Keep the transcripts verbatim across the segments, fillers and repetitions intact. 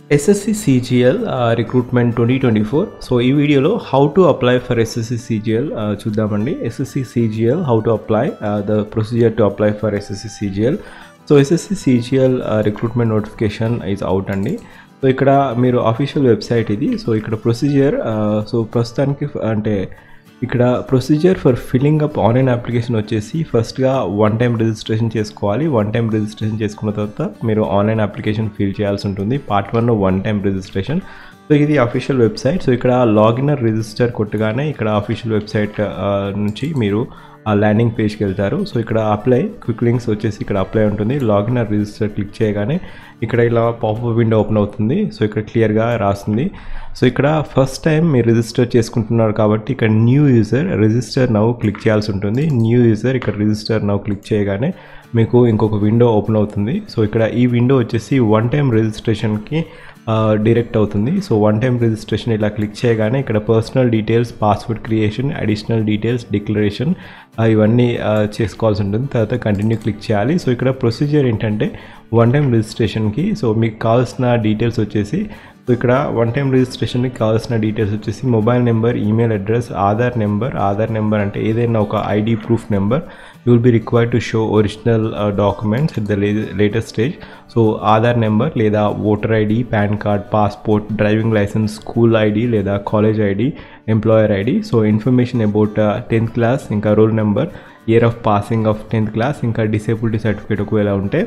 S S C C G L uh, recruitment twenty twenty-four. So ఈ వీడియోలో how to apply for S S C C G L uh, చూద్దామండి. S S C C G L how to apply the procedure to apply for S S C C G L. So S S C C G L recruitment notification is out అండి. So ఇక్కడ మీరు official website ఇది. So ఇక్కడ procedure so ప్రస్తుతానికి అంటే ఇక్కడ procedure for filling up online application వచ్చేసి ఫస్ట్గా వన్ టైం రిజిస్ట్రేషన్ చేసుకోవాలి. వన్ టైం రిజిస్ట్రేషన్ చేసుకున్న తర్వాత మీరు ఆన్లైన్ అప్లికేషన్ ఫిల్ చేయాల్సి ఉంటుంది. Part one one time registration. So ఇది అఫీషియల్ వెబ్సైట్. సో ఇక్కడ లాగిన్ రిజిస్టర్ కొట్టగానే ఇక్కడ అఫీషియల్ వెబ్సైట్ నుంచి మీరు ఆ ల్యాండింగ్ పేజ్కి వెళ్తారు. సో ఇక్కడ అప్లై క్విక్ లింక్స్ వచ్చేసి ఇక్కడ అప్లై ఉంటుంది. లాగిన్ రిజిస్టర్ క్లిక్ చేయగానే ఇక్కడ ఇలా పాపప్ విండో ఓపెన్ అవుతుంది. సో ఇక్కడ క్లియర్గా రాస్తుంది. సో ఇక్కడ ఫస్ట్ టైం మీరు రిజిస్టర్ చేసుకుంటున్నారు కాబట్టి ఇక్కడ new user register now click చేయాల్సి ఉంటుంది. న్యూ యూజర్ ఇక్కడ రిజిస్టర్ నౌ క్లిక్ చేయగానే మీకు ఇంకొక విండో ఓపెన్ అవుతుంది. సో ఇక్కడ ఈ విండో వచ్చేసి వన్ టైం రిజిస్ట్రేషన్కి డైరెక్ట్ అవుతుంది. సో వన్ టైం రిజిస్ట్రేషన్ ఇలా క్లిక్ చేయగానే ఇక్కడ personal details, password creation, additional details, declaration ఇవన్నీ చేసుకోవాల్సి ఉంటుంది. తర్వాత కంటిన్యూ క్లిక్ చేయాలి. సో ఇక్కడ ప్రొసీజర్ ఏంటంటే వన్ టైం రిజిస్ట్రేషన్కి సో మీకు కావాల్సిన డీటెయిల్స్ వచ్చేసి సో ఇక్కడ వన్ టైం రిజిస్ట్రేషన్కి కావాల్సిన డీటెయిల్స్ వచ్చేసి mobile number, email address, Aadhaar number. Aadhaar number అంటే ఏదైనా ఒక ID proof number. You will be required to show original documents at the latest stage. So Aadhaar number లేదా voter ID, PAN card, passport, driving licence, school ID లేదా college ID, employer ID. So information about tenth class, ఇంకా roll number, year of passing of tenth class, ఇంకా disability certificate ఒకవేళ ఉంటే.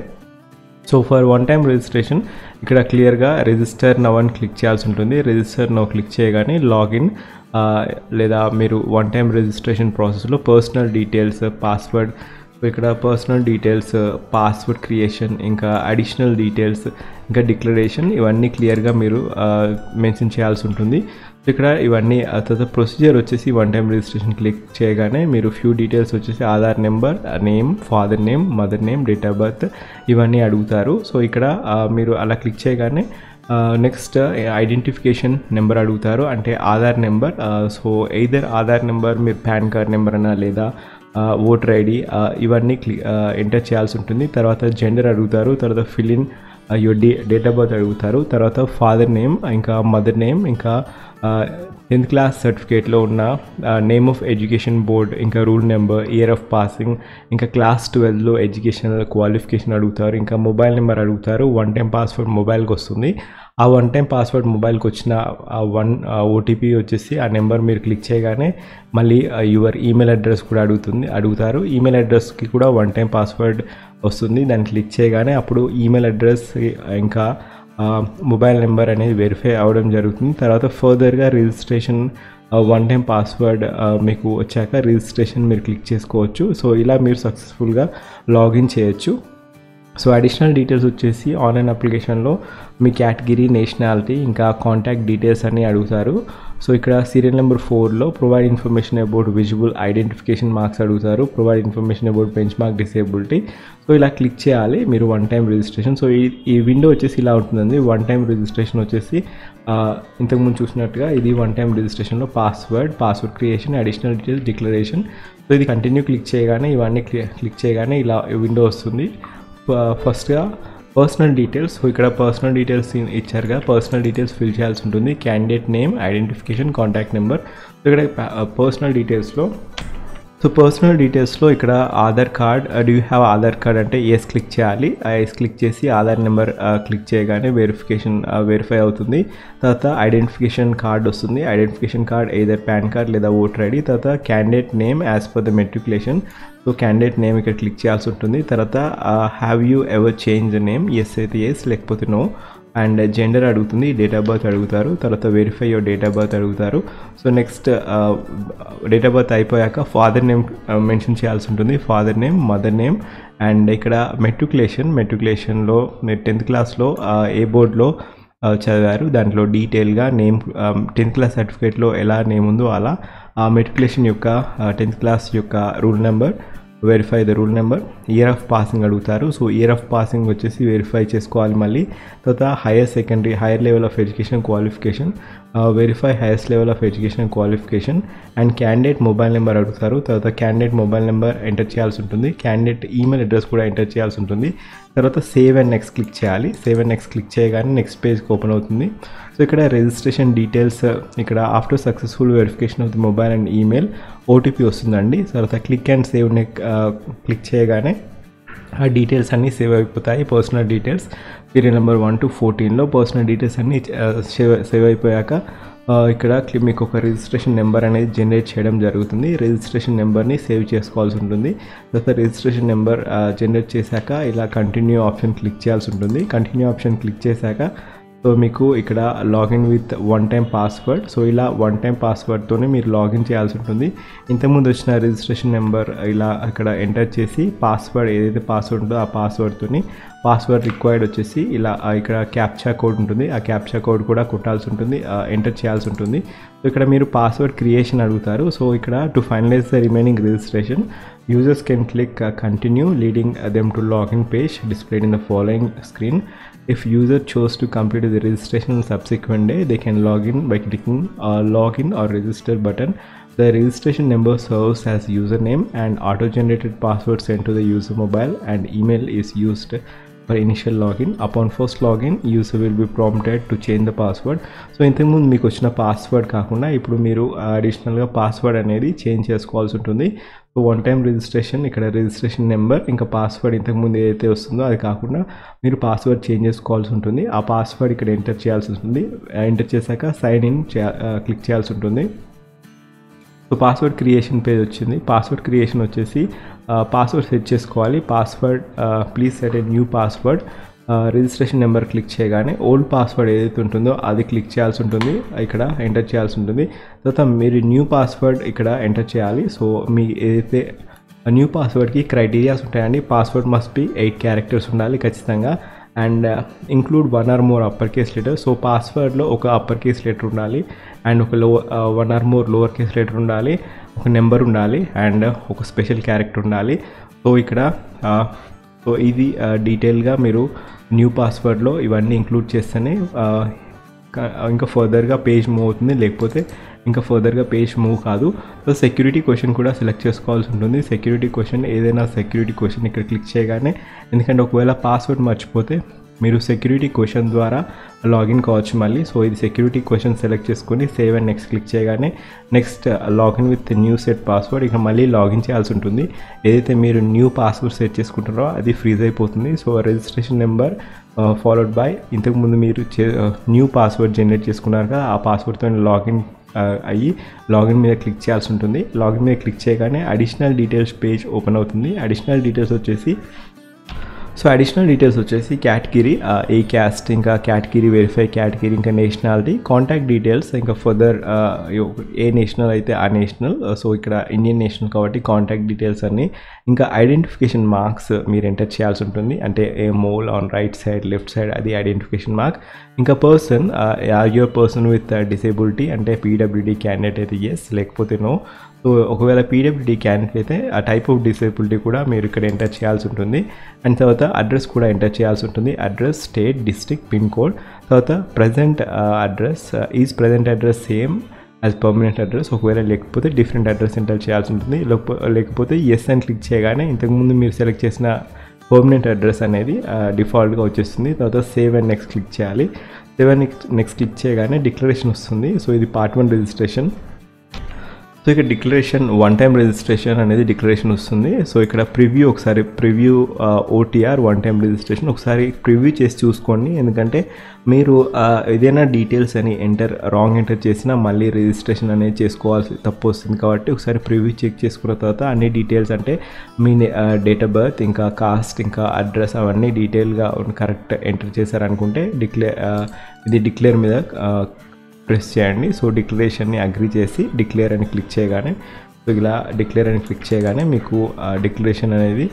So for one time registration ఇక్కడ క్లియర్గా register now అని click చేయాల్సి ఉంటుంది. రిజిస్టర్ నవ్ క్లిక్ చేయగానే లాగిన్ లేదా మీరు వన్ టైం రిజిస్ట్రేషన్ ప్రాసెస్లో పర్సనల్ డీటెయిల్స్, పాస్వర్డ్, ఇక్కడ పర్సనల్ డీటెయిల్స్, పాస్వర్డ్ క్రియేషన్, ఇంకా అడిషనల్ డీటెయిల్స్, ఇంకా డిక్లరేషన్ ఇవన్నీ క్లియర్గా మీరు మెన్షన్ చేయాల్సి ఉంటుంది. ఇక్కడ ఇవన్నీ తర్వాత ప్రొసీజర్ వచ్చేసి వన్ టైం రిజిస్ట్రేషన్ క్లిక్ చేయగానే మీరు ఫ్యూ డీటెయిల్స్ వచ్చేసి Aadhaar number, name, father name, mother name, date of birth ఇవన్నీ అడుగుతారు. సో ఇక్కడ మీరు అలా క్లిక్ చేయగానే నెక్స్ట్ ఐడెంటిఫికేషన్ నెంబర్ అడుగుతారు, అంటే Aadhaar number. So either Aadhaar number మీరు పాన్ కార్డ్ నెంబర్ అన్నా లేదా ఓటర్ ఐడి ఇవన్నీ క్లి ఎంటర్ చేయాల్సి ఉంటుంది. తర్వాత జెండర్ అడుగుతారు. తర్వాత fill in your day date of birth అడుగుతారు. తర్వాత ఫాదర్ నేమ్, ఇంకా మదర్ నేమ్, ఇంకా టెన్త్ క్లాస్ సర్టిఫికేట్లో ఉన్న నేమ్ ఆఫ్ ఎడ్యుకేషన్ బోర్డ్, ఇంకా roll number, year of passing, ఇంకా క్లాస్ ట్వెల్వ్లో ఎడ్యుకేషనల్ క్వాలిఫికేషన్ అడుగుతారు. ఇంకా మొబైల్ నెంబర్ అడుగుతారు. వన్ టైం పాస్వర్డ్ మొబైల్కి వస్తుంది. ఆ వన్ టైం పాస్వర్డ్ మొబైల్కి వచ్చిన ఆ వన్ ఓటీపీ వచ్చేసి ఆ నెంబర్ మీరు క్లిక్ చేయగానే మళ్ళీ యువర్ ఈమెయిల్ అడ్రస్ కూడా అడుగుతుంది అడుగుతారు ఈమెయిల్ అడ్రస్కి కూడా వన్ టైం పాస్వర్డ్ వస్తుంది. దాన్ని క్లిక్ చేయగానే అప్పుడు ఈమెయిల్ అడ్రస్ ఇంకా మొబైల్ నెంబర్ అనేది వెరిఫై అవ్వడం జరుగుతుంది. తర్వాత ఫర్దర్గా రిజిస్ట్రేషన్ వన్ టైం పాస్వర్డ్ మీకు వచ్చాక రిజిస్ట్రేషన్ మీరు క్లిక్ చేసుకోవచ్చు. సో ఇలా మీరు సక్సెస్ఫుల్గా లాగిన్ చేయొచ్చు. సో అడిషనల్ డీటెయిల్స్ వచ్చేసి ఆన్లైన్ అప్లికేషన్లో మీ కేటగిరీ, నేషనాలిటీ, ఇంకా కాంటాక్ట్ డీటెయిల్స్ అన్నీ అడుగుతారు. సో ఇక్కడ సీరియల్ నెంబర్ ఫోర్లో provide information about visible identification marks అడుగుతారు. Provide information about bench mark disability. So ఇలా క్లిక్ చేయాలి మీరు వన్ టైం రిజిస్ట్రేషన్. సో ఈ ఈ విండో వచ్చేసి ఇలా ఉంటుందండి. వన్ టైం రిజిస్ట్రేషన్ వచ్చేసి ఇంతకుముందు చూసినట్టుగా ఇది వన్ టైం రిజిస్ట్రేషన్లో password, password creation, additional details, declaration. So ఇది కంటిన్యూ క్లిక్ చేయగానే ఇవన్నీ క్లిక్ చేయగానే ఇలా విండో వస్తుంది. ఫస్ట్గా పర్సనల్ డీటెయిల్స్. సో ఇక్కడ పర్సనల్ డీటెయిల్స్ ఇచ్చారుగా, పర్సనల్ డీటెయిల్స్ ఫిల్ చేయాల్సి ఉంటుంది. Candidate name, identification, contact number. So ఇక్కడ పర్సనల్ డీటెయిల్స్లో సో పర్సనల్ డీటెయిల్స్లో ఇక్కడ Aadhaar card, do you have Aadhaar card అంటే ఎస్ క్లిక్ చేయాలి. ఆ ఎస్ క్లిక్ చేసి ఆధార్ నెంబర్ క్లిక్ చేయగానే వెరిఫికేషన్ వెరిఫై అవుతుంది. తర్వాత ఐడెంటిఫికేషన్ కార్డ్ వస్తుంది. Identification card either PAN card లేదా ఓటర్ ఐడి. తర్వాత candidate name as per the matriculation. So candidate name ఇక్కడ క్లిక్ చేయాల్సి ఉంటుంది. తర్వాత have you ever change the name, yes అయితే ఎస్ లేకపోతే నో. అండ్ జెండర్ అడుగుతుంది, డేట్ ఆఫ్ బర్త్ అడుగుతారు. తర్వాత verify your date of birth అడుగుతారు. So next date of birth అయిపోయాక ఫాదర్ నేమ్ మెన్షన్ చేయాల్సి ఉంటుంది. Father name, mother name, and ఇక్కడ మెట్రికులేషన్. మెట్రికులేషన్లో మీరు టెన్త్ క్లాస్లో ఏ బోర్డులో చదివారు దాంట్లో డీటెయిల్గా నేమ్, టెన్త్ క్లాస్ సర్టిఫికేట్లో ఎలా నేమ్ ఉందో అలా ఆ మెట్రికులేషన్ యొక్క టెన్త్ క్లాస్ యొక్క roll number, verify the roll number. Year of passing అడుగుతారు. సో ఇయర్ ఆఫ్ పాసింగ్ వచ్చేసి వెరిఫై చేసుకోవాలి మళ్ళీ. తర్వాత higher secondary, higher level of education qualification. Verify highest level of education qualification and candidate mobile number అడుగుతారు. తర్వాత candidate mobile number enter చేయాల్సి ఉంటుంది. Candidate email address కూడా ఎంటర్ చేయాల్సి ఉంటుంది. తర్వాత సేవ్ అండ్ నెక్స్ట్ క్లిక్ చేయాలి. సేవ్ అండ్ నెక్స్ట్ క్లిక్ చేయగానే నెక్స్ట్ పేజ్కి ఓపెన్ అవుతుంది. సో ఇక్కడ రిజిస్ట్రేషన్ డీటెయిల్స్ ఇక్కడ after successful verification of the mobile and email OTP వస్తుందండి. తర్వాత click and save next click చేయగానే ఆ డీటెయిల్స్ అన్నీ సేవ్ అయిపోతాయి. Personal details period number one to ఫోర్టీన్లో పర్సనల్ డీటెయిల్స్ అన్నీ సేవ్ సేవ్ అయిపోయాక ఇక్కడ మీకు ఒక రిజిస్ట్రేషన్ నెంబర్ అనేది జనరేట్ చేయడం జరుగుతుంది. రిజిస్ట్రేషన్ నెంబర్ని సేవ్ చేసుకోవాల్సి ఉంటుంది. తర్వాత రిజిస్ట్రేషన్ నెంబర్ జనరేట్ చేశాక ఇలా కంటిన్యూ ఆప్షన్ క్లిక్ చేయాల్సి ఉంటుంది. కంటిన్యూ ఆప్షన్ క్లిక్ చేశాక సో మీకు ఇక్కడ login with one time password, so ఇలా వన్ టైం పాస్వర్డ్తోనే మీరు లాగిన్ చేయాల్సి ఉంటుంది. ఇంతకుముందు వచ్చిన రిజిస్ట్రేషన్ నెంబర్ ఇలా ఇక్కడ ఎంటర్ చేసి పాస్వర్డ్ ఏదైతే పాస్వర్డ్ ఉందో ఆ పాస్వర్డ్తోని పాస్వర్డ్ రిక్వైర్డ్ వచ్చేసి ఇలా ఇక్కడ క్యాప్చా కోడ్ ఉంటుంది. ఆ క్యాప్చా కోడ్ కూడా కొట్టాల్సి ఉంటుంది, ఎంటర్ చేయాల్సి ఉంటుంది. సో ఇక్కడ మీరు పాస్వర్డ్ క్రియేషన్ అడుగుతారు. సో ఇక్కడ to finalize the remaining registration users can click continue leading them to login page displayed in the following screen. If user chose to complete the registration on subsequent day, they can log in by clicking uh, login or register button. The registration number serves as username and auto-generated password sent to the user mobile and email is used for initial login. Upon first login, user will be prompted to change the password. So ఇంతకుముందు మీకు వచ్చిన password కాకుండా ఇప్పుడు మీరు అడిషనల్గా password అనేది change చేసుకోవాల్సి ఉంటుంది. సో వన్ టైం రిజిస్ట్రేషన్ ఇక్కడ రిజిస్ట్రేషన్ నెంబర్ ఇంకా పాస్వర్డ్ ఇంతకుముందు ఏదైతే వస్తుందో అది కాకుండా మీరు పాస్వర్డ్ చేంజ్ చేసుకోవాల్సి ఉంటుంది. ఆ పాస్వర్డ్ ఇక్కడ ఎంటర్ చేయాల్సి ఉంటుంది. ఎంటర్ చేశాక సైన్ ఇన్ క్లిక్ చేయాల్సి ఉంటుంది. సో పాస్వర్డ్ క్రియేషన్ పేజ్ వచ్చింది. పాస్వర్డ్ క్రియేషన్ వచ్చేసి పాస్వర్డ్ సెట్ చేసుకోవాలి. Password please set a new password. Registration number click చేయగానే ఓల్డ్ పాస్వర్డ్ ఏదైతే ఉంటుందో అది క్లిక్ చేయాల్సి ఉంటుంది, ఇక్కడ ఎంటర్ చేయాల్సి ఉంటుంది. తర్వాత మీరు న్యూ పాస్వర్డ్ ఇక్కడ ఎంటర్ చేయాలి. సో మీ ఏదైతే న్యూ పాస్వర్డ్కి క్రైటీరియాస్ ఉంటాయండి. Password must be eight characters ఉండాలి ఖచ్చితంగా and include one or more upper case letter. So పాస్వర్డ్లో ఒక అప్పర్ కేస్ లెటర్ ఉండాలి అండ్ ఒక లో one or more lower case letter ఉండాలి, ఒక నెంబర్ ఉండాలి అండ్ ఒక స్పెషల్ క్యారెక్టర్ ఉండాలి. సో ఇక్కడ సో ఇది డీటెయిల్గా మీరు న్యూ పాస్వర్డ్లో ఇవన్నీ ఇంక్లూడ్ చేస్తేనే ఇంకా ఫర్దర్గా పేజ్ మూవ్ అవుతుంది, లేకపోతే ఇంకా ఫర్దర్గా పేజ్ మూవ్ కాదు. సో సెక్యూరిటీ క్వశ్చన్ కూడా సెలెక్ట్ చేసుకోవాల్సి ఉంటుంది. సెక్యూరిటీ క్వశ్చన్ ఏదైనా సెక్యూరిటీ క్వశ్చన్ ఇక్కడ క్లిక్ చేయగానే, ఎందుకంటే ఒకవేళ పాస్వర్డ్ మర్చిపోతే మీరు సెక్యూరిటీ క్వశ్చన్ ద్వారా లాగిన్ కావచ్చు మళ్ళీ. సో ఇది సెక్యూరిటీ క్వశ్చన్ సెలెక్ట్ చేసుకొని సేవ్ అండ్ నెక్స్ట్ క్లిక్ చేయగానే next login with new set password ఇక మళ్ళీ లాగిన్ చేయాల్సి ఉంటుంది. ఏదైతే మీరు న్యూ పాస్వర్డ్ సెట్ చేసుకుంటారో అది ఫ్రీజ్ అయిపోతుంది. So registration number followed by ఇంతకుముందు మీరు న్యూ పాస్వర్డ్ జనరేట్ చేసుకున్నారు కదా, ఆ పాస్వర్డ్తో లాగిన్ అయ్యి లాగిన్ మీద క్లిక్ చేయాల్సి ఉంటుంది. లాగిన్ మీద క్లిక్ చేయగానే అడిషనల్ డీటెయిల్స్ పేజ్ ఓపెన్ అవుతుంది. అడిషనల్ డీటెయిల్స్ వచ్చేసి సో అడిషనల్ డీటెయిల్స్ వచ్చేసి కేటగిరీ, ఏ క్యాస్ట్, ఇంకా కేటగిరీ వెరిఫై కేటగిరీ, ఇంకా నేషనాలిటీ, కాంటాక్ట్ డీటెయిల్స్, ఇంకా ఫర్దర్ ఏ నేషనల్ అయితే ఆ నేషనల్. సో ఇక్కడ ఇండియన్ నేషనల్ కాబట్టి కాంటాక్ట్ డీటెయిల్స్ అన్నీ, ఇంకా ఐడెంటిఫికేషన్ మార్క్స్ మీరు ఎంటర్ చేయాల్సి ఉంటుంది. అంటే a mole on right side left side అది ఐడెంటిఫికేషన్ మార్క్. ఇంకా person, your person with disability అంటే పీడబ్ల్యూడీ క్యాండిడేట్ అయితే ఎస్, లేకపోతే నో. సో ఒకవేళ పీడబ్ల్యూడీ క్యాండిడేట్ అయితే ఆ టైప్ ఆఫ్ డిసేబిలిటీ కూడా మీరు ఇక్కడ ఎంటర్ చేయాల్సి ఉంటుంది. అండ్ తర్వాత అడ్రస్ కూడా ఎంటర్ చేయాల్సి ఉంటుంది. Address, state, district, pin code. తర్వాత present address, is present address same as permanent address. ఒకవేళ లేకపోతే డిఫరెంట్ అడ్రస్ ఎంటర్ చేయాల్సి ఉంటుంది. లేకపోతే ఎస్ అని క్లిక్ చేయగానే ఇంతకుముందు మీరు సెలెక్ట్ చేసిన పర్మనెంట్ అడ్రస్ అనేది డిఫాల్ట్గా వచ్చేస్తుంది. తర్వాత సేవ్ అండ్ నెక్స్ట్ క్లిక్ చేయాలి. Save and next next click చేయగానే డిక్లరేషన్ వస్తుంది. సో ఇది పార్ట్ వన్ రిజిస్ట్రేషన్. సో ఇక్కడ డిక్లరేషన్ వన్ టైం రిజిస్ట్రేషన్ అనేది డిక్లరేషన్ వస్తుంది. సో ఇక్కడ ప్రివ్యూ ఒకసారి preview OTR one time registration ఒకసారి ప్రివ్యూ చేసి చూసుకోండి. ఎందుకంటే మీరు ఏదైనా డీటెయిల్స్ అని ఎంటర్ రాంగ్ ఎంటర్ చేసినా మళ్ళీ రిజిస్ట్రేషన్ అనేది చేసుకోవాల్సి తప్పు వస్తుంది. కాబట్టి ఒకసారి ప్రివ్యూ చెక్ చేసుకున్న తర్వాత అన్ని డీటెయిల్స్ అంటే మీ డేట్ ఆఫ్ బర్త్, ఇంకా కాస్ట్, ఇంకా అడ్రస్ అవన్నీ డీటెయిల్గా కరెక్ట్ ఎంటర్ చేశారనుకుంటే డిక్లేర్ ఇది డిక్లేర్ మీద ప్రెస్ చేయండి. సో డిక్లరేషన్ని అగ్రీ చేసి డిక్లేర్ అని క్లిక్ చేయగానే సో ఇలా డిక్లేర్ అని క్లిక్ చేయగానే మీకు డిక్లరేషన్ అనేది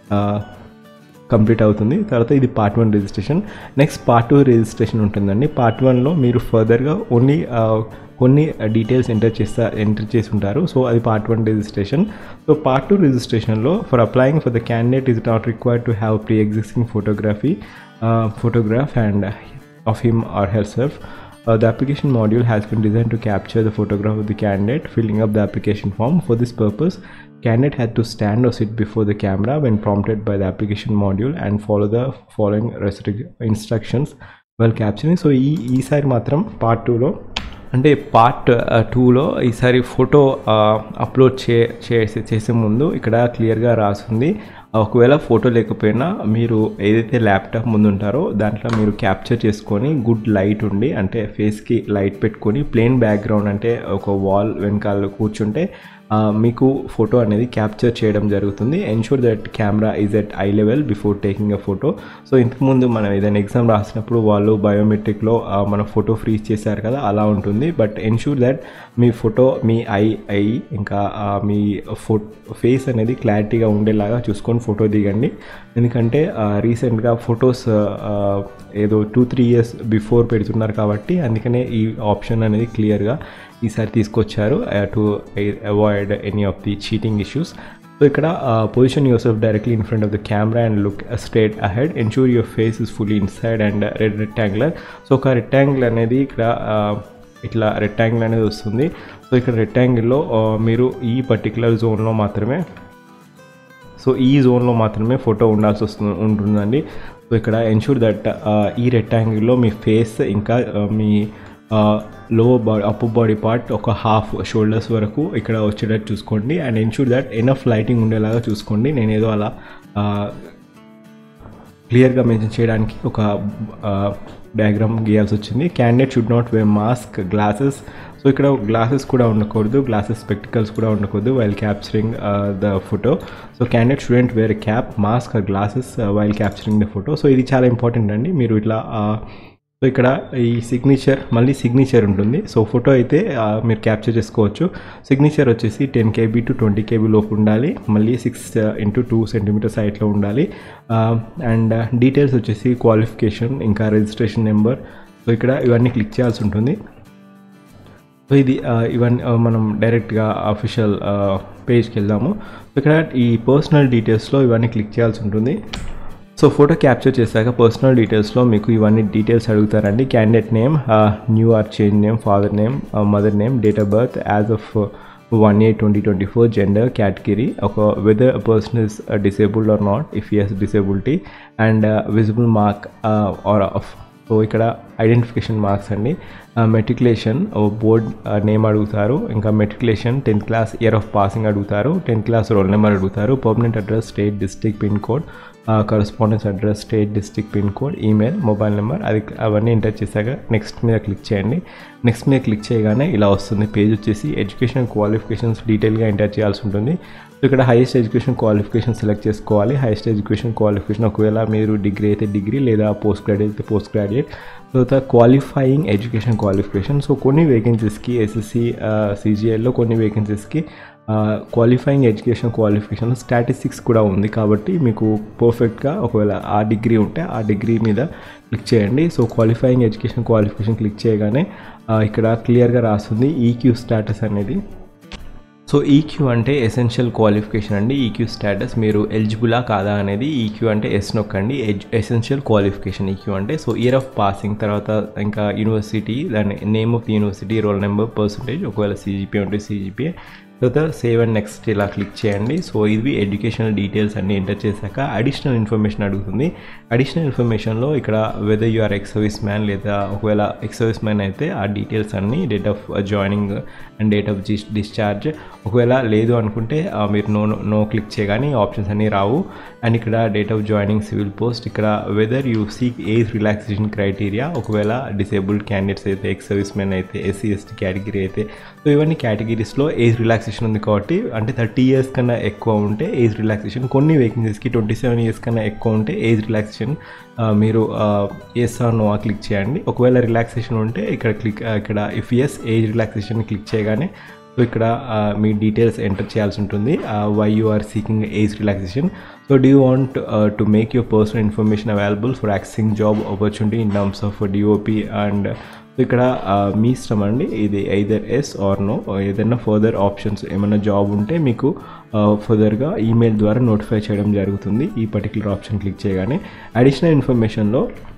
కంప్లీట్ అవుతుంది. తర్వాత ఇది part one registration. Next part two registration ఉంటుందండి. పార్ట్ వన్లో మీరు ఫర్దర్గా ఓన్లీ కొన్ని డీటెయిల్స్ ఎంటర్ చేస్తా ఎంటర్ చేసి ఉంటారు. సో అది part one registration. So part two రిజిస్ట్రేషన్లో for applying for the candidate is not required to have pre existing photography photograph and of him or herself. Uh, the application module has been designed to capture the photograph of the candidate filling up the application form. For this purpose, candidate had to stand or sit before the camera when prompted by the application module and follow the following restrict instructions while capturing. So ఈ ఈసారి మాత్రం part టూలో అంటే part టూలో ఈసారి photo upload చే చేసే చేసే ముందు ఇక్కడ క్లియర్గా రాసింది, ఒకవేళ ఫోటో లేకపోయినా మీరు ఏదైతే ల్యాప్టాప్ ముందు ఉంటారో దాంట్లో మీరు క్యాప్చర్ చేసుకొని గుడ్ లైట్ ఉండి అంటే ఫేస్కి లైట్ పెట్టుకొని ప్లెయిన్ బ్యాక్గ్రౌండ్ అంటే ఒక వాల్ వెనకాల కూర్చుంటే మీకు ఫోటో అనేది క్యాప్చర్ చేయడం జరుగుతుంది. Ensure that camera is at eye level before taking a photo. So ఇంతకుముందు మనం ఏదైనా ఎగ్జామ్ రాసినప్పుడు వాళ్ళు బయోమెట్రిక్లో మన ఫోటో ఫ్రీజ్ చేశారు కదా, అలా ఉంటుంది. బట్ ఎన్షూర్ దట్ మీ ఫోటో మీ ఐ ఐ ఇంకా మీ ఫో ఫేస్ అనేది క్లారిటీగా ఉండేలాగా చూసుకొని ఫోటో దిగండి. ఎందుకంటే రీసెంట్గా ఫొటోస్ ఏదో టూ త్రీ ఇయర్స్ బిఫోర్ పెడుతున్నారు కాబట్టి అందుకనే ఈ ఆప్షన్ అనేది క్లియర్గా ఈసారి తీసుకొచ్చారు to avoid any of the cheating issues. So ఇక్కడ position yourself directly in front of the camera and look straight ahead. Ensure your face is fully inside and red rectangular. So ఒక rectangle అనేది ఇక్కడ ఇట్లా rectangle అనేది వస్తుంది. So ఇక్కడ రెక్టాంగిల్లో మీరు ఈ పర్టికులర్ జోన్లో మాత్రమే సో ఈ జోన్లో మాత్రమే ఫోటో ఉండాల్సి వస్తుంది ఉంటుందండి. సో ఇక్కడ ఎన్షూర్ దట్ ఈ రెక్టాంగిల్లో మీ ఫేస్ ఇంకా మీ lower body upper body part ఒక హాఫ్ షోల్డర్స్ వరకు ఇక్కడ వచ్చేటట్టు చూసుకోండి. And ensure that enough lighting ఉండేలాగా చూసుకోండి. నేనేదో అలా క్లియర్గా మెన్షన్ చేయడానికి ఒక డయాగ్రామ్ గీయాల్సి వచ్చింది. Candidate should not wear mask, glasses. So ఇక్కడ గ్లాసెస్ కూడా ఉండకూడదు, గ్లాసెస్ స్పెక్టికల్స్ కూడా ఉండకూడదు while capturing the photo. So candidate student wear cap, mask, glasses while capturing the photo. So ఇది చాలా ఇంపార్టెంట్ అండి. మీరు ఇట్లా సో ఇక్కడ ఈ సిగ్నేచర్ మళ్ళీ సిగ్నేచర్ ఉంటుంది. సో ఫోటో అయితే మీరు క్యాప్చర్ చేసుకోవచ్చు. సిగ్నేచర్ వచ్చేసి ten KB to twenty KB లోపు ఉండాలి. మళ్ళీ సిక్స్ ఇంటూ టూ సెంటీమీటర్స్ హైట్లో ఉండాలి. అండ్ డీటెయిల్స్ వచ్చేసి క్వాలిఫికేషన్ ఇంకా రిజిస్ట్రేషన్ నెంబర్. సో ఇక్కడ ఇవన్నీ క్లిక్ చేయాల్సి ఉంటుంది. సో ఇది ఇవన్నీ మనం డైరెక్ట్గా అఫీషియల్ పేజ్కి వెళ్దాము. ఇక్కడ ఈ పర్సనల్ డీటెయిల్స్లో ఇవన్నీ క్లిక్ చేయాల్సి ఉంటుంది. సో ఫోటో క్యాప్చర్ చేశాక పర్సనల్ డీటెయిల్స్లో మీకు ఇవన్నీ డీటెయిల్స్ అడుగుతారండి. Candidate name, new or change name, father name, mother name, date of birth as of one eight twenty twenty four, gender, category, ఒక whether person is disabled or not if yes disability, and visible mark or of. So ఇక్కడ identification marks అండి. Matriculation board name అడుగుతారు, ఇంకా matriculation tenth class year of passing అడుగుతారు, tenth class role number అడుగుతారు, permanent address state district pin code, correspondence address state district pin code, email, mobile number, అది అవన్నీ enter చేశాక next మీద click చేయండి. Next మీద క్లిక్ చేయగానే ఇలా వస్తుంది పేజ్. వచ్చేసి ఎడ్యుకేషన్ క్వాలిఫికేషన్స్ డీటెయిల్గా ఎంటర్ చేయాల్సి ఉంటుంది. సో ఇక్కడ హైయెస్ట్ ఎడ్యుకేషన్ క్వాలిఫికేషన్ సెలెక్ట్ చేసుకోవాలి. హైయెస్ట్ ఎడ్యుకేషన్ క్వాలిఫికేషన్ ఒకవేళ మీరు డిగ్రీ అయితే డిగ్రీ లేదా పోస్ట్ గ్రాడ్యుయేట్ అయితే పోస్ట్ గ్రాడ్యుయేట్. తర్వాత క్వాలిఫైయింగ్ ఎడ్యుకేషన్ క్వాలిఫికేషన్. సో కొన్ని వేకెన్సీస్కి ఎస్ఎస్సి సిజిఎల్లో కొన్ని వేకెన్సీస్కి క్వాలిఫైయింగ్ ఎడ్యుకేషన్ క్వాలిఫికేషన్ స్టాటిస్టిక్స్ కూడా ఉంది కాబట్టి మీకు పర్ఫెక్ట్గా ఒకవేళ ఆ డిగ్రీ ఉంటే ఆ డిగ్రీ మీద క్లిక్ చేయండి. So qualifying education qualification click చేయగానే ఇక్కడ క్లియర్గా రాస్తుంది ఈక్యూ స్టాటస్ అనేది. సో ఈక్యూ అంటే ఎసెన్షియల్ క్వాలిఫికేషన్ అండి. ఈక్యూ స్టేటస్ మీరు ఎలిజిబులా కాదా అనేది. ఈక్యూ అంటే ఎస్ నొక్కండి. ఎసెన్షియల్ క్వాలిఫికేషన్ ఈక్యూ అంటే. సో ఇయర్ ఆఫ్ పాసింగ్, తర్వాత ఇంకా యూనివర్సిటీ, దాని name of the university, roll number, percentage, ఒకవేళ సీజీపీఏ ఉంటే సీజీపీఏ, తర్వాత సేవ్ అండ్ నెక్స్ట్ ఇలా క్లిక్ చేయండి. సో ఇవి ఎడ్యుకేషనల్ డీటెయిల్స్ అన్నీ ఎంటర్ చేశాక అడిషనల్ ఇన్ఫర్మేషన్ అడుగుతుంది. అడిషనల్ ఇన్ఫర్మేషన్లో ఇక్కడ whether you are ex service man లేదా ఒకవేళ ఎక్స్ సర్వీస్ మ్యాన్ అయితే ఆ డీటెయిల్స్ అన్నీ, date of joining and date of discharge. ఒకవేళ లేదు అనుకుంటే మీరు నో నో క్లిక్ చేయగానే ఆప్షన్స్ అన్నీ రావు. అండ్ ఇక్కడ date of joining civil post, ఇక్కడ whether you seek age relaxation criteria, ఒకవేళ డిసేబుల్డ్ క్యాండిడేట్స్ అయితే, ఎక్స్ సర్వీస్ మ్యాన్ అయితే, ఎస్సీ ఎస్టీ కేటగిరీ అయితే. సో ఇవన్నీ కేటగిరీస్లో ఏజ్ రిలాక్సేషన్ ఉంది కాబట్టి అంటే థర్టీ ఇయర్స్ కన్నా ఎక్కువ ఉంటే ఏజ్ రిలాక్సేషన్, కొన్ని వేకెన్సీస్కి ట్వంటీ సెవెన్ ఇయర్స్ కన్నా ఎక్కువ ఉంటే ఏజ్ రిలాక్సేషన్ మీరు ఎస్ ఆర్ నో క్లిక్ చేయండి. ఒకవేళ రిలాక్సేషన్ ఉంటే ఇక్కడ క్లిక్ ఇక్కడ if yes age relaxation click చేయగానే సో ఇక్కడ మీ డీటెయిల్స్ ఎంటర్ చేయాల్సి ఉంటుంది. Why you are seeking age relaxation. So do you want to make your personal information available for accessing job opportunity in terms of DOP and so ఇక్కడ మీ ఇష్టం అండి, ఇది ఐదర్ ఎస్ ఆర్ నో. ఏదైనా further options ఏమైనా job ఉంటే మీకు ఫర్దర్గా ఈమెయిల్ ద్వారా నోటిఫై చేయడం జరుగుతుంది ఈ పర్టికులర్ ఆప్షన్ క్లిక్ చేయగానే. అడిషనల్ ఇన్ఫర్మేషన్లో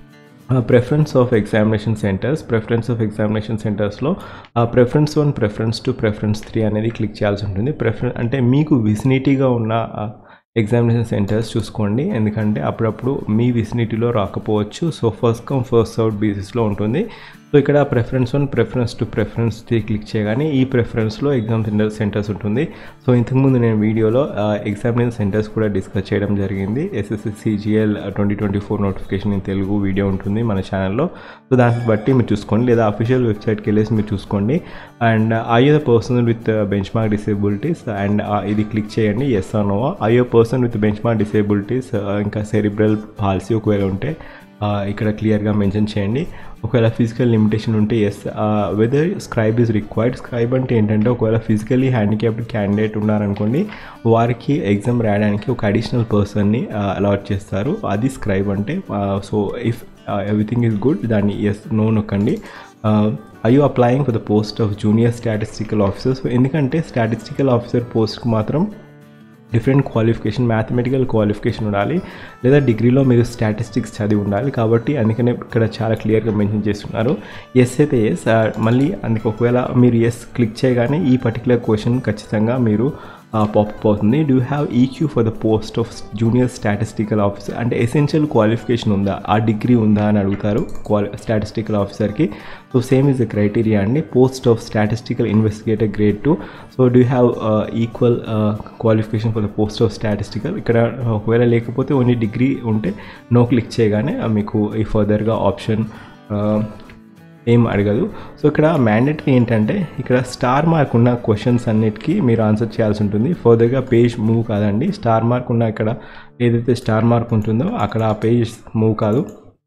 preference of examination centers preference of examination సెంటర్స్లో preference one preference two preference three అనేది క్లిక్ చేయాల్సి ఉంటుంది. ప్రిఫరెన్ అంటే మీకు విసినిటీగా ఉన్న ఎగ్జామినేషన్ సెంటర్స్ చూసుకోండి, ఎందుకంటే అప్పుడప్పుడు మీ విసినిటీలో రాకపోవచ్చు. So first come first out బేసిస్లో ఉంటుంది. సో ఇక్కడ preference one preference two preference three click చేయగానే ఈ ప్రిఫరెన్స్లో ఎగ్జామ్ సెంటర్ సెంటర్స్ ఉంటుంది. సో ఇంతకుముందు నేను వీడియోలో ఎగ్జామినేషన్ సెంటర్స్ కూడా డిస్కస్ చేయడం జరిగింది. SSC CGL twenty twenty four notification in Telugu video ఉంటుంది మన ఛానల్లో. సో దాన్ని బట్టి మీరు చూసుకోండి, లేదా అఫీషియల్ వెబ్సైట్కి వెళ్ళేసి మీరు చూసుకోండి. And I the person with benchmark disabilities and ఇది క్లిక్ చేయండి, yes or no. I person with benchmark disabilities ఇంకా సెరిబ్రల్ పాలసీ ఒకవేళ ఉంటే ఇక్కడ క్లియర్గా మెన్షన్ చేయండి. ఒకవేళ ఫిజికల్ లిమిటేషన్ ఉంటే yes. Whether scribe is required. Scribe అంటే ఏంటంటే ఒకవేళ ఫిజికల్లీ హ్యాండిక్యాప్డ్ క్యాండిడేట్ ఉన్నారనుకోండి, వారికి ఎగ్జామ్ రాయడానికి ఒక అడిషనల్ పర్సన్ని అలాట్ చేస్తారు, అది స్క్రైబ్ అంటే. So if everything is good దాన్ని ఎస్ నో నొక్కండి. I you applying for the post of junior statistical officer. So ఎందుకంటే స్టాటిస్టికల్ ఆఫీసర్ పోస్ట్కి మాత్రం డిఫరెంట్ క్వాలిఫికేషన్, మ్యాథమెటికల్ క్వాలిఫికేషన్ ఉండాలి, లేదా డిగ్రీలో మీరు స్టాటిస్టిక్స్ చదివి ఉండాలి. కాబట్టి అందుకనే ఇక్కడ చాలా క్లియర్గా మెన్షన్ చేస్తున్నారు. ఎస్ అయితే ఎస్. మళ్ళీ అందుకు ఒకవేళ మీరు ఎస్ క్లిక్ చేయగానే ఈ పర్టికులర్ క్వశ్చన్ ఖచ్చితంగా మీరు పాపప్ అవుతుంది. Do have EQ for the post of junior statistical officer. అంటే ఎసెన్షియల్ క్వాలిఫికేషన్ ఉందా, ఆ డిగ్రీ ఉందా అని అడుగుతారు క్వాలి స్టాటిస్టికల్ ఆఫీసర్కి. So same is the criteria అండి. Post of statistical investigator grade two. So do have equal qualification for the post of statistical. ఇక్కడ ఒకవేళ లేకపోతే ఓన్లీ డిగ్రీ ఉంటే నో క్లిక్ చేయగానే మీకు ఈ ఫర్దర్గా ఆప్షన్ ఏం అడగదు. సో ఇక్కడ మ్యాండేటరీ ఏంటంటే ఇక్కడ స్టార్ మార్క్ ఉన్న క్వశ్చన్స్ అన్నిటికీ మీరు ఆన్సర్ చేయాల్సి ఉంటుంది. ఫర్దర్గా పేజ్ మూవ్ కాదండి. స్టార్ మార్క్ ఉన్న ఇక్కడ ఏదైతే స్టార్ మార్క్ ఉంటుందో అక్కడ ఆ పేజ్ మూవ్ కాదు.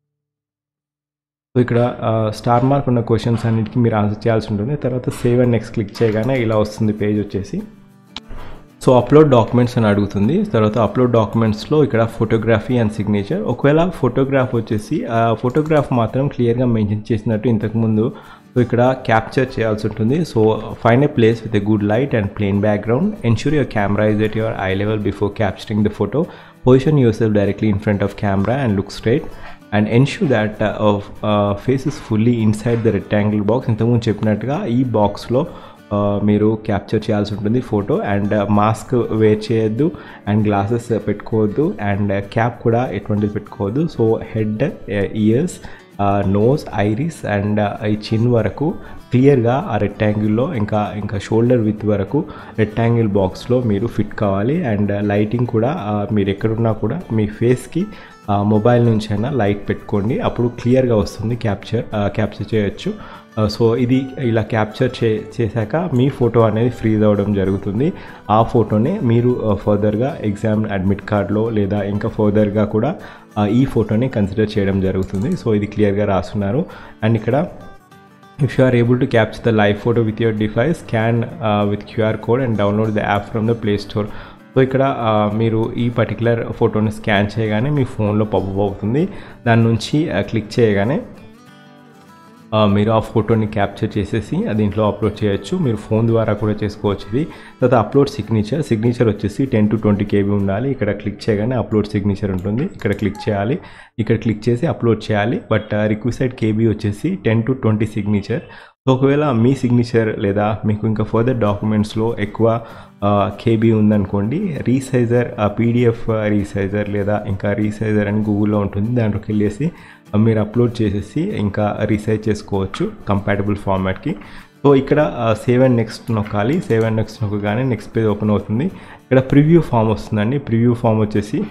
సో ఇక్కడ స్టార్ మార్క్ ఉన్న క్వశ్చన్స్ అన్నిటికీ మీరు ఆన్సర్ చేయాల్సి ఉంటుంది. తర్వాత సేవ్ అండ్ నెక్స్ట్ క్లిక్ చేయగానే ఇలా వస్తుంది పేజ్ వచ్చేసి. సో అప్లోడ్ డాక్యుమెంట్స్ అని అడుగుతుంది. తర్వాత అప్లోడ్ డాక్యుమెంట్స్లో ఇక్కడ ఫోటోగ్రఫీ అండ్ సిగ్నేచర్. ఒకవేళ ఫోటోగ్రాఫ్ వచ్చేసి ఫోటోగ్రాఫ్ మాత్రం క్లియర్గా మెన్షన్ చేసినట్టు ఇంతకుముందు సో ఇక్కడ క్యాప్చర్ చేయాల్సి ఉంటుంది. So find a place with a good light and plain background. Ensure your camera is at your eye level before capturing the photo. Position yourself directly in front of camera and look straight. And ensure that face is fully inside the rectangle box. ఇంతకుముందు చెప్పినట్టుగా ఈ బాక్స్లో మీరు capture చేయాల్సి ఉంటుంది photo. And mask wear చేయొద్దు, and glasses పెట్టుకోవద్దు, and cap కూడా ఎటువంటిది పెట్టుకోవద్దు. So head, ears, nose, iris and ఈ చిన్ వరకు క్లియర్గా ఆ రెక్టాంగిల్లో ఇంకా ఇంకా షోల్డర్ విత్ వరకు రెక్టాంగిల్ బాక్స్లో మీరు ఫిట్ కావాలి. అండ్ లైటింగ్ కూడా మీరు ఎక్కడున్నా కూడా మీ ఫేస్కి మొబైల్ నుంచి అయినా లైట్ పెట్టుకోండి, అప్పుడు క్లియర్గా వస్తుంది, క్యాప్చర్ క్యాప్చర్ చేయొచ్చు. సో ఇది ఇలా క్యాప్చర్ చే చేశాక మీ ఫోటో అనేది ఫ్రీజ్ అవ్వడం జరుగుతుంది. ఆ ఫోటోనే మీరు ఫర్దర్గా ఎగ్జామ్ అడ్మిట్ కార్డ్లో లేదా ఇంకా ఫర్దర్గా కూడా ఈ ఫోటోని కన్సిడర్ చేయడం జరుగుతుంది. సో ఇది క్లియర్గా రాస్తున్నారు. అండ్ ఇక్కడ if you are able to capture the live photo with your device, scan uh, with Q R code and download the app from the Play Store. So ఇక్కడ మీరు ఈ పర్టికులర్ ఫోటోని స్కాన్ చేయగానే మీ ఫోన్లో పాపప్ అవుతుంది. దాని నుంచి క్లిక్ చేయగానే మీరు ఆ ఫోటోని క్యాప్చర్ చేసేసి దీంట్లో అప్లోడ్ చేయొచ్చు. మీరు ఫోన్ ద్వారా కూడా చేసుకోవచ్చు ఇది. తర్వాత అప్లోడ్ సిగ్నేచర్. సిగ్నేచర్ వచ్చేసి టెన్ టు ట్వంటీ కేబీ ఉండాలి. ఇక్కడ క్లిక్ చేయగానే అప్లోడ్ సిగ్నేచర్ ఉంటుంది, ఇక్కడ క్లిక్ చేయాలి, ఇక్కడ క్లిక్ చేసి అప్లోడ్ చేయాలి. బట్ రిక్వెస్టెడ్ కేబీ వచ్చేసి ten to twenty signature. So ఒకవేళ మీ సిగ్నేచర్ లేదా మీకు ఇంకా ఫర్దర్ డాక్యుమెంట్స్లో ఎక్కువ కేబీ ఉందనుకోండి, రీసైజర్ పీడిఎఫ్ రీసైజర్ లేదా ఇంకా రీసైజర్ అని గూగుల్లో ఉంటుంది, దాంట్లోకి వెళ్ళేసి మీరు అప్లోడ్ చేసేసి ఇంకా రీసైజ్ చేసుకోవచ్చు కంపాటబుల్ ఫార్మాట్కి. సో ఇక్కడ సేవ్ అండ్ నెక్స్ట్ నొక్కాలి. సేవ్ అండ్ నెక్స్ట్ నొక్కగానే నెక్స్ట్ పేజ్ ఓపెన్ అవుతుంది. ఇక్కడ ప్రివ్యూ ఫామ్ వస్తుందండి. ప్రివ్యూ ఫామ్ వచ్చేసి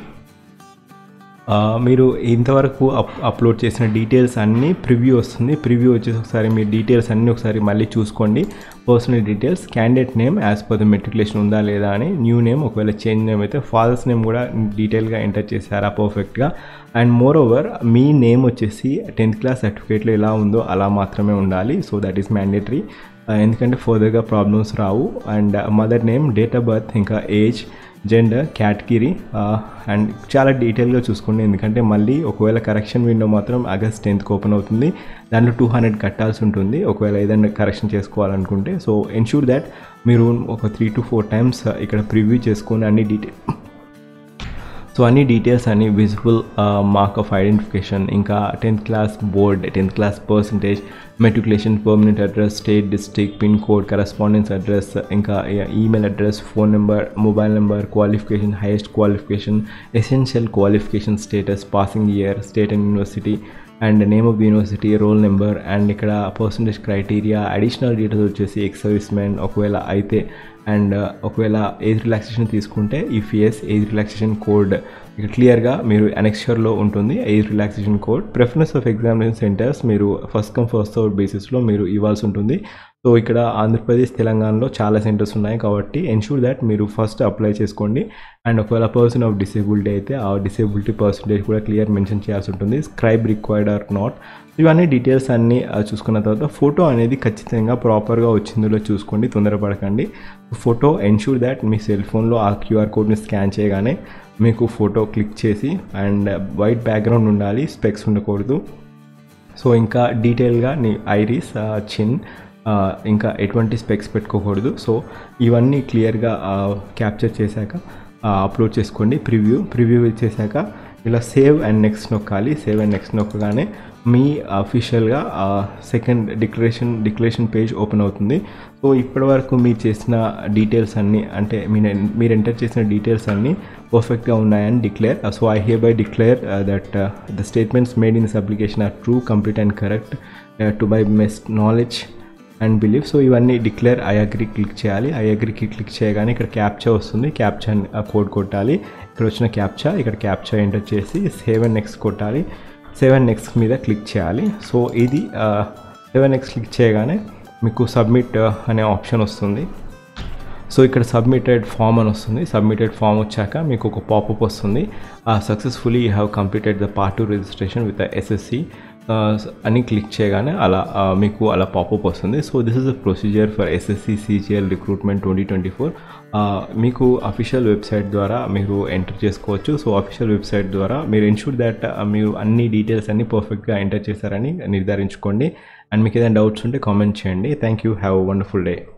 మీరు ఇంతవరకు అప్ అప్లోడ్ చేసిన డీటెయిల్స్ అన్నీ ప్రివ్యూ వస్తుంది. ప్రివ్యూ వచ్చేసి ఒకసారి మీ డీటెయిల్స్ అన్నీ ఒకసారి మళ్ళీ చూసుకోండి. Personal details, candidate name as per the matriculation ఉందా లేదా అని, న్యూ నేమ్ ఒకవేళ చేంజ్ నేమ్ అయితే ఫాదర్స్ నేమ్ కూడా డీటెయిల్గా ఎంటర్ చేశారా పర్ఫెక్ట్గా. అండ్ మోర్ ఓవర్ మీ నేమ్ వచ్చేసి టెన్త్ క్లాస్ సర్టిఫికేట్లో ఎలా ఉందో అలా మాత్రమే ఉండాలి. సో దట్ ఈస్ మ్యాండేటరీ, ఎందుకంటే ఫర్దర్గా ప్రాబ్లమ్స్ రావు. And mother name, date of birth, ఇంకా ఏజ్, జెండర్, కేటగిరీ అండ్ చాలా డీటెయిల్గా చూసుకోండి. ఎందుకంటే మళ్ళీ ఒకవేళ కరెక్షన్ విండో మాత్రం ఆగస్ట్ టెన్త్కి ఓపెన్ అవుతుంది. దాంట్లో టూ హండ్రెడ్ కట్టాల్సి ఉంటుంది ఒకవేళ ఏదైనా కరెక్షన్ చేసుకోవాలనుకుంటే. సో ఎన్ష్యూర్ దాట్ మీరు ఒక త్రీ టు ఫోర్ టైమ్స్ ఇక్కడ ప్రివ్యూ చేసుకొని అన్ని డీటెయిల్ సో అన్ని డీటెయిల్స్ అన్ని విజిబుల్ మార్క్ ఆఫ్ ఐడెంటిఫికేషన్, ఇంకా tenth class board, tenth class percentage, matriculation, permanent address, state, district, pin code, correspondence address, ఇంకా email address, phone number, mobile number, qualification, highest qualification, essential qualification status, passing year, state and university, and name of the university, roll number, and ఇక్కడ percentage criteria, additional details వచ్చేసి X service man ఒకవేళ అయితే, and ఒకవేళ age relaxation తీసుకుంటే if yes age relaxation code ఇక్కడ క్లియర్గా మీరు అనెక్స్చర్లో ఉంటుంది. Age relaxation code, preference of examination centres మీరు ఫస్ట్ కమ్ ఫస్ట్ సర్వ్ బేసిస్లో మీరు ఇవ్వాల్సి ఉంటుంది. సో ఇక్కడ ఆంధ్రప్రదేశ్, తెలంగాణలో చాలా సెంటర్స్ ఉన్నాయి కాబట్టి ఎన్షూర్ దాట్ మీరు ఫస్ట్ అప్లై చేసుకోండి. అండ్ ఒకవేళ పర్సన్ ఆఫ్ డిసేబిలిటీ అయితే ఆ డిసేబిలిటీ పర్సంటేజ్ కూడా క్లియర్ మెన్షన్ చేయాల్సి ఉంటుంది. స్క్రైబ్ రిక్వైర్డ్ ఆర్ నాట్, ఇవన్నీ డీటెయిల్స్ అన్నీ చూసుకున్న తర్వాత ఫోటో అనేది ఖచ్చితంగా ప్రాపర్గా వచ్చిందో చూసుకోండి, తొందరపడకండి. ఫోటో ఎన్షూర్ దాట్ మీ సెల్ ఫోన్లో ఆ క్యూఆర్ కోడ్ని స్కాన్ చేయగానే మీకు ఫోటో క్లిక్ చేసి, అండ్ వైట్ బ్యాక్గ్రౌండ్ ఉండాలి, స్పెక్స్ ఉండకూడదు. సో ఇంకా డీటెయిల్గా నీ ఐరిస్, చిన్, ఇంకా ఎటువంటి స్పెక్స్ పెట్టుకోకూడదు. సో ఇవన్నీ క్లియర్గా క్యాప్చర్ చేశాక అప్లోడ్ చేసుకోండి. ప్రివ్యూ ప్రివ్యూ ఇచ్చేసాక ఇలా సేవ్ అండ్ నెక్స్ట్ నొక్కాలి. సేవ్ అండ్ నెక్స్ట్ నొక్కగానే మీ అఫీషియల్గా second declaration declaration page open అవుతుంది. సో ఇప్పటివరకు మీరు చేసిన డీటెయిల్స్ అన్నీ, అంటే మీ మీరు ఎంటర్ చేసిన డీటెయిల్స్ అన్నీ పర్ఫెక్ట్గా ఉన్నాయని declare. So I hereby declare that the statements made in this application are true, complete and correct to my best knowledge and believe. So ఇవన్నీ డిక్లేర్ ఐ అగ్రీ క్లిక్ చేయాలి. I అగ్రీకి click చేయగానే ఇక్కడ captcha వస్తుంది, captcha code కొట్టాలి. ఇక్కడ వచ్చిన captcha ఇక్కడ క్యాప్చా ఎంటర్ చేసి సేవ్ అండ్ నెక్స్ట్ కొట్టాలి. సేవ్ అండ్ నెక్స్ట్ మీద క్లిక్ చేయాలి. సో ఇది సేవ్ అండ్ నెక్స్ట్ క్లిక్ చేయగానే మీకు సబ్మిట్ అనే ఆప్షన్ వస్తుంది. సో ఇక్కడ సబ్మిటెడ్ ఫామ్ అని వస్తుంది. సబ్మిటెడ్ ఫామ్ వచ్చాక మీకు ఒక పాపప్ వస్తుంది, successfully you have completed the part two registration with SSC అని క్లిక్ చేయగానే అలా మీకు అలా పాపప్ వస్తుంది. So this is the procedure for SSC CGL recruitment twenty twenty four. మీకు అఫీషియల్ వెబ్సైట్ ద్వారా మీరు ఎంటర్ చేసుకోవచ్చు. సో అఫీషియల్ వెబ్సైట్ ద్వారా మీరు ఎన్షూర్ దట్ మీరు అన్ని డీటెయిల్స్ అన్ని పర్ఫెక్ట్గా ఎంటర్ చేశారని నిర్ధారించుకోండి. అండ్ మీకు ఏదైనా డౌట్స్ ఉంటే కామెంట్ చేయండి. Thank you, have a wonderful day.